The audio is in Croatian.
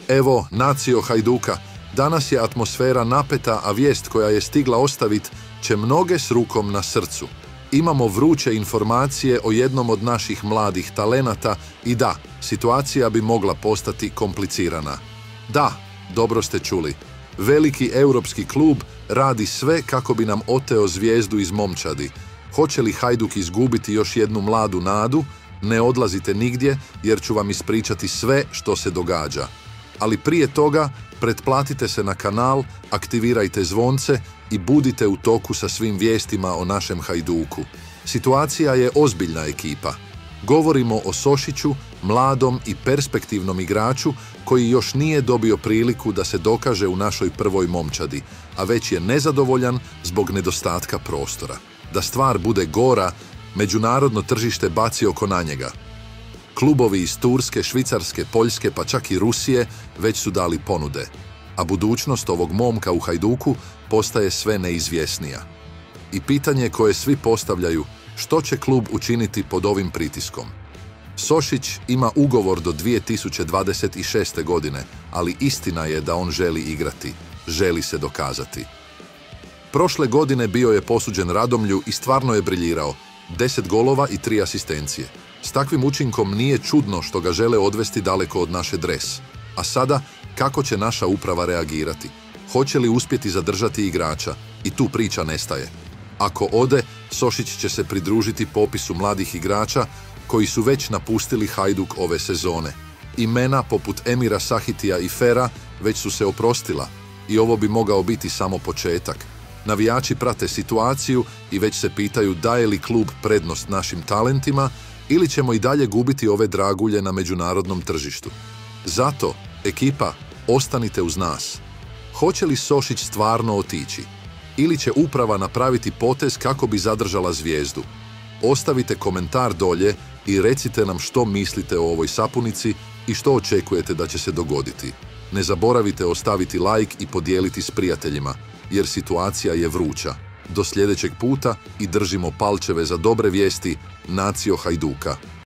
Evo, nacijo Hajduka, danas je atmosfera napeta, a vijest koja je stigla ostavit će mnoge s rukom na srcu. Imamo vruće informacije o jednom od naših mladih talenata i da, situacija bi mogla postati komplicirana. Da, dobro ste čuli. Veliki europski klub radi sve kako bi nam oteo zvijezdu iz momčadi. Hoće li Hajduk izgubiti još jednu mladu nadu? Ne odlazite nigdje jer ću vam ispričati sve što se događa. Ali prije toga pretplatite se na kanal, aktivirajte zvonce i budite u toku sa svim vijestima o našem Hajduku. Situacija je ozbiljna ekipa. Govorimo o Sošiću, mladom i perspektivnom igraču koji još nije dobio priliku da se dokaže u našoj prvoj momčadi, a već je nezadovoljan zbog nedostatka prostora. Da stvar bude gora, međunarodno tržište baci oko na njega. Klubovi iz Turske, Švicarske, Poljske pa čak i Rusije već su dali ponude, a budućnost ovog momka u Hajduku postaje sve neizvjesnija. I pitanje koje svi postavljaju, što će klub učiniti pod ovim pritiskom? Sošić ima ugovor do 2026. godine, ali istina je da on želi igrati, želi se dokazati. Prošle godine bio je posuđen Radomlju i stvarno je briljirao, 10 golova i 3 asistencije. S takvim učinkom nije čudno što ga žele odvesti daleko od naše dres. A sada, kako će naša uprava reagirati? Hoće li uspjeti zadržati igrača? I tu priča nestaje. Ako ode, Sošić će se pridružiti popisu mladih igrača koji su već napustili Hajduk ove sezone. Imena poput Emira Sahitija i Fera već su se oprostila i ovo bi mogao biti samo početak. Navijači prate situaciju i već se pitaju daje li klub prednost našim talentima ili ćemo i dalje gubiti ove dragulje na međunarodnom tržištu. Zato, ekipa, ostanite uz nas. Hoće li Sošić stvarno otići? Ili će uprava napraviti potez kako bi zadržala zvijezdu? Ostavite komentar dolje i recite nam što mislite o ovoj sapunici i što očekujete da će se dogoditi. Ne zaboravite ostaviti like i podijeliti s prijateljima, jer situacija je vruća. Do sljedećeg puta i držimo palčeve za dobre vijesti, nacijo Hajduka.